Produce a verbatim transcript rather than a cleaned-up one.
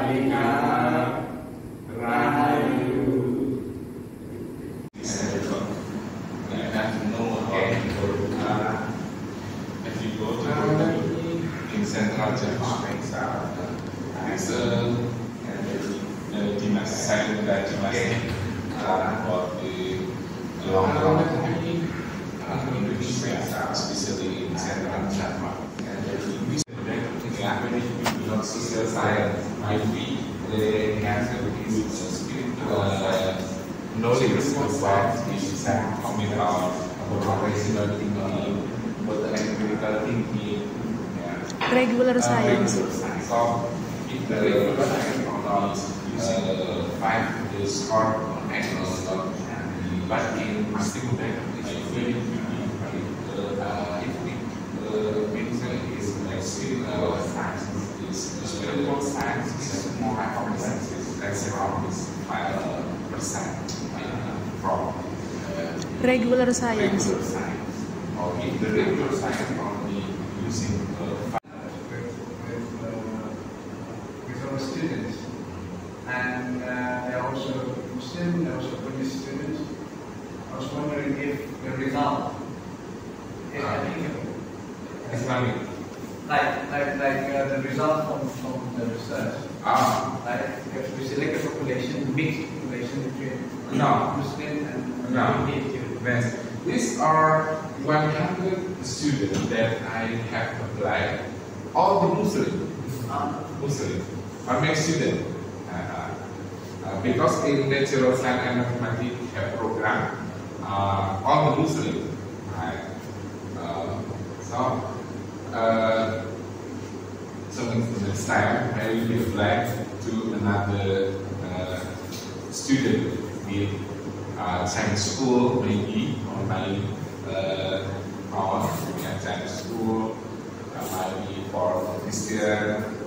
In Central Java, it's a dynasty, second dynasty for the long run in Indonesia, especially in Central Java. Yeah, social science might be they have a spiritual knowledge about the communal operational thinking, but the empirical thinking. Regular science. So, if the regular science products using five the score on angles, but in mathematics it's very if medicine is like spiritual science, spiritual science is more hypothesis, let's say around five percent from regular science. Regular science, or if the regular science only using students, and uh, they're also Muslim, they're also Buddhist students. I was wondering if the result is applicable. Islamic. Like, like, like uh, the result from, from the research. Ah. Like, if we select a population, mixed population between no. Muslim and no. Hindu. These are one hundred students that I have applied. All the Muslim. Ah. Muslim. I make student uh, uh, because in natural science and mathematics have program uh, all the Muslim, right? Uh, so, uh, so in the next time I will be applied to another uh, student in uh, science school, maybe or my uh, or Chinese school, uh, maybe for Christian.